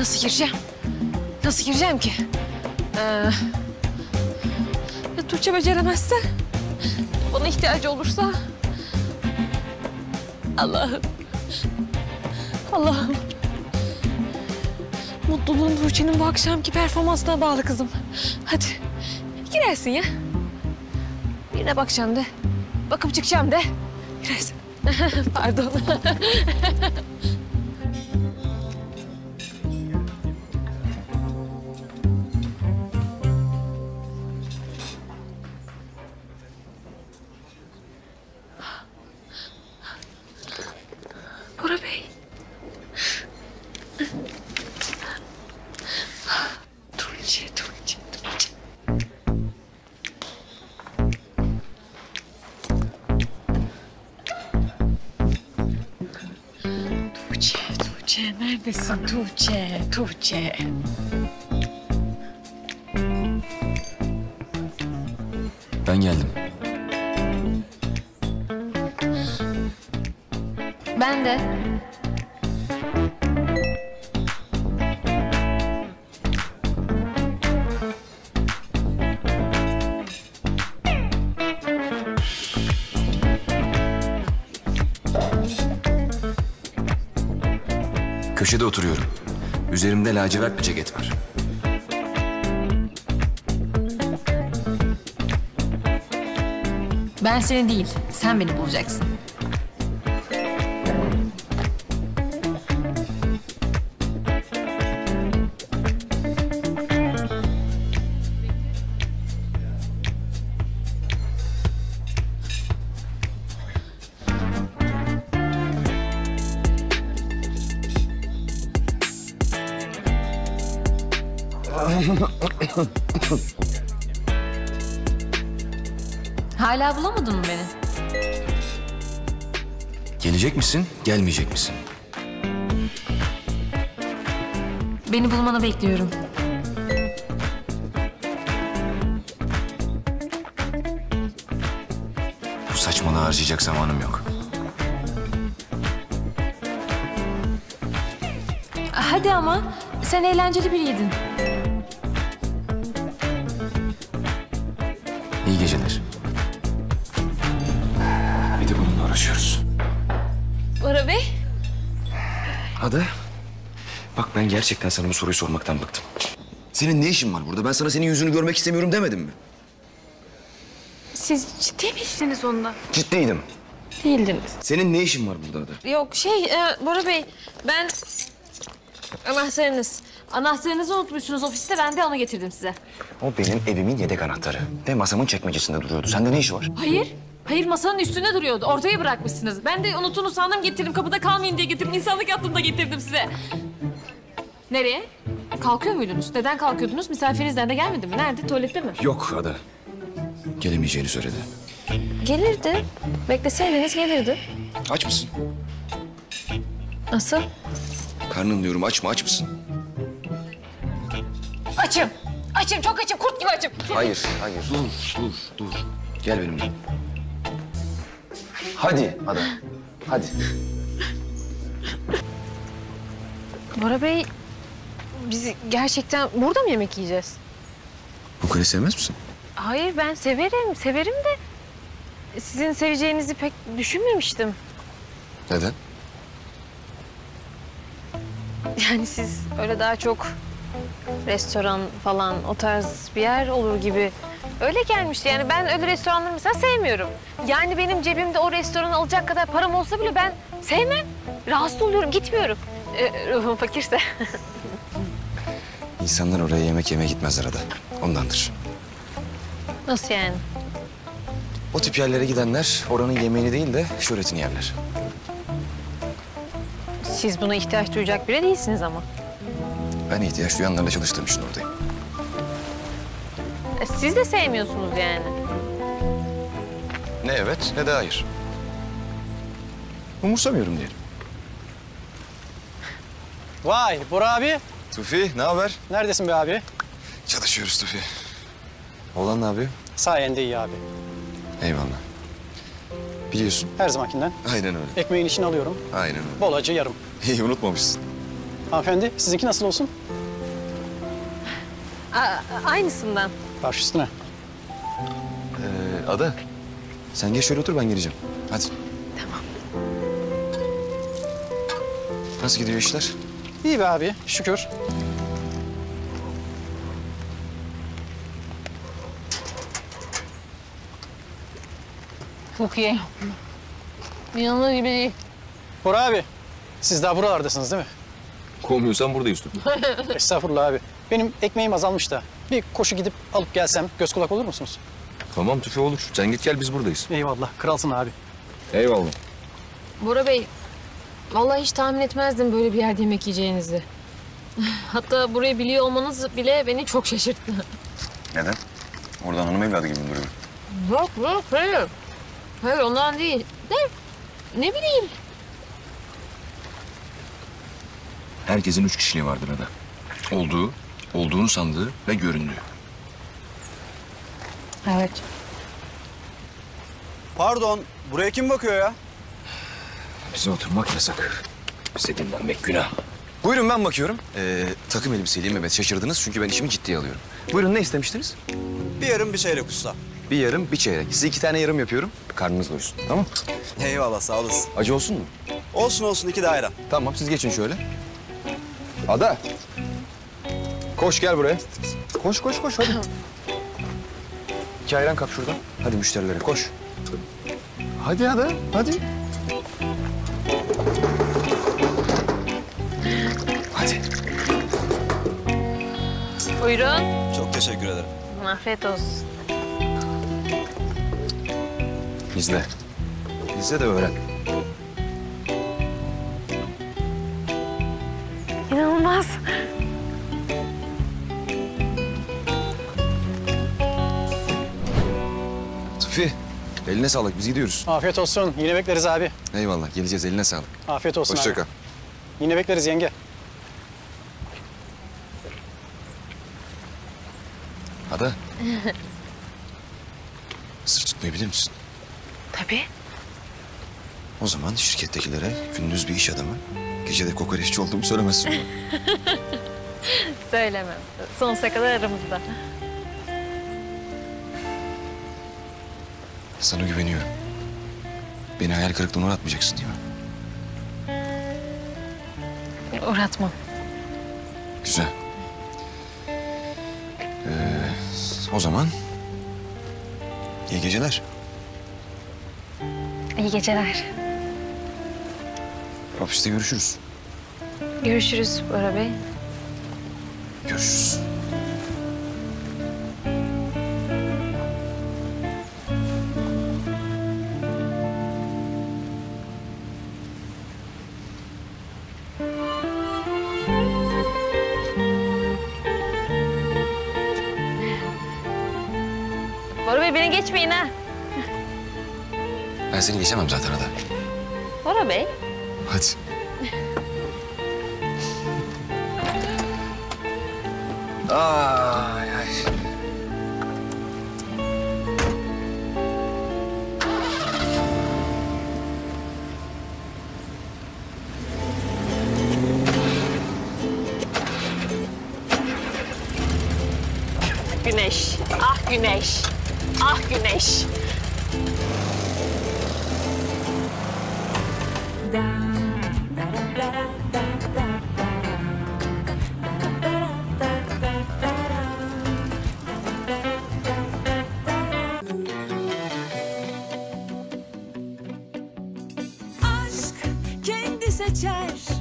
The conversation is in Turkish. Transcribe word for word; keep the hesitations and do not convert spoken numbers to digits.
Nasıl gireceğim? Nasıl gireceğim ki? Ee, ya Tuğçe beceremezse? Bana ihtiyacı olursa? Allah'ım. Allah'ım. Mutluluğun Tuğçe'nin bu akşamki performansına bağlı kızım. Hadi girersin ya. Birine bakacağım de. Bakıp çıkacağım de. Girersin. Pardon. Bora Bey. Tuğçe, Tuğçe, Tuğçe. Tuğçe, Tuğçe, neredesin Tuğçe, Tuğçe? Ben geldim. Ben de. Köşede oturuyorum. Üzerimde lacivert bir ceket var. Ben seni değil, sen beni bulacaksın. Hala bulamadın mı beni? Gelecek misin, gelmeyecek misin? Beni bulmanı bekliyorum. Bu saçmalığı harcayacak zamanım yok. Hadi ama, sen eğlenceli biriydin. İyi geceler. Bir de bununla uğraşıyoruz. Bora Bey. Ada, bak ben gerçekten sana bu soruyu sormaktan bıktım. Senin ne işin var burada? Ben sana senin yüzünü görmek istemiyorum demedim mi? Siz ciddi miydiniz onunla? Ciddiydim. Değildiniz. Senin ne işin var burada Ada? Yok şey, e, Bora Bey, ben... Anahtarınız. Anahtarınızı unutmuşsunuz ofiste, ben de onu getirdim size. O benim evimin yedek anahtarı. Ve masamın çekmecesinde duruyordu. Sende ne işi var? Hayır. Hayır, masanın üstünde duruyordu. Ortaya bırakmışsınız. Ben de unuttuğunu sandım, getirdim. Kapıda kalmayın diye getirdim. İnsanlık yaptım da getirdim size. Nereye? Kalkıyor muydunuz? Neden kalkıyordunuz? Misafirinizden de gelmedi mi? Nerede? Tuvalette mi? Yok Ada. Gelemeyeceğini söyledi. Gelirdi. Bekleseydiniz gelirdi. Aç mısın? Nasıl? Karnın diyorum, aç mı, aç mısın? Açım. Açım, çok açım. Kurt gibi açım. Hayır, hayır. Dur, dur, dur. Gel benimle. Hadi Ada, hadi. Bora Bey, biz gerçekten burada mı yemek yiyeceğiz? Bu kare sevmez misin? Hayır, ben severim. Severim de sizin seveceğinizi pek düşünmemiştim. Neden? Yani siz öyle daha çok restoran falan o tarz bir yer olur gibi öyle gelmişti. Yani ben öyle restoranları mesela sevmiyorum. Yani benim cebimde o restoranı alacak kadar param olsa bile ben sevmem. Rahatsız oluyorum, gitmiyorum. Ee, ruhum fakirse. İnsanlar oraya yemek yemeye gitmezler Ada. Ondandır. Nasıl yani? O tip yerlere gidenler oranın yemeğini değil de şöhretini yerler. Siz buna ihtiyaç duyacak biri değilsiniz ama. Ben ihtiyaç duyanlarla çalıştığım için oradayım. E, siz de sevmiyorsunuz yani. Ne evet ne de hayır. Umursamıyorum diyelim. Vay Bora abi. Tufi ne haber? Neredesin be abi? Çalışıyoruz Tufi. Oğlan ne yapıyor? Sayende iyi abi. Eyvallah. Biliyorsun. Her zamankinden. Aynen öyle. Ekmeğin işini alıyorum. Aynen öyle. Bol acı yarım. İyi unutmamışsın. Hanımefendi sizinki nasıl olsun? A- aynısından. Baş üstüne. Ee, Ada, sen geç şöyle otur, ben geleceğim. Hadi. Tamam. Nasıl gidiyor işler? İyi be abi şükür. Çok iyi. İnanılır gibi değil. Bora abi siz daha buralardasınız değil mi? Kovmuyorsan buradayız dur. Estağfurullah abi. Benim ekmeğim azalmış da. Bir koşu gidip alıp gelsem göz kulak olur musunuz? Tamam Tüfe olur. Sen git gel, biz buradayız. Eyvallah kralsın abi. Eyvallah. Bora Bey, vallahi hiç tahmin etmezdim böyle bir yerde yemek yiyeceğinizi. Hatta burayı biliyor olmanız bile beni çok şaşırttı. Neden? Oradan hanım evladı gibi duruyor. Yok yok hayır. Hayır ondan değil. De ne bileyim. Herkesin üç kişiliği vardır Ada. Olduğu, olduğunu sandığı ve göründüğü. Evet. Pardon, buraya kim bakıyor ya? Bize oturmak yasak. Bize dinlenmek günah. Buyurun, ben bakıyorum. Ee, takım elbiseliyim, evet, şaşırdınız çünkü ben işimi ciddiye alıyorum. Buyurun, ne istemiştiniz? Bir yarım bir çeyrek usta. Bir yarım, bir çeyrek. Size iki tane yarım yapıyorum. Karnınız doysun, tamam? Eyvallah, sağ olasın. Acı olsun mu? Olsun olsun, iki de ayran. Tamam, siz geçin şöyle. Ada. Koş gel buraya. Koş, koş, koş, hadi. İki ayran kap şuradan. Hadi müşterilere, koş. Hadi Ada, hadi. Hadi. Buyurun. Çok teşekkür ederim. Afiyet olsun. İzle. İzle de öğren. İnanılmaz. Tufi, eline sağlık. Biz gidiyoruz. Afiyet olsun. Yine bekleriz abi. Eyvallah, geleceğiz. Eline sağlık. Afiyet olsun Hoşça abi. kal. Yine bekleriz yenge. Ada. Sır tutmayı bilir misin? Tabii. O zaman şirkettekilere gündüz bir iş adamı, gece de kokoreççi olduğumu söylemezsin bana. Söylemem. Sonsuza kadar aramızda. Sana güveniyorum. Beni hayal kırıklığına uğratmayacaksın değil mi? Uğratmam. Güzel. Ee, o zaman iyi geceler. İyi geceler. Ofiste görüşürüz. Görüşürüz Bora Bey. Görüşürüz. Bora Bey beni geçmeyin ha. Ben seni geçemem zaten Ada. Bora Bey. Hadi. Ay ay. Güneş. Ah güneş. Ah güneş. Aşk kendi seçer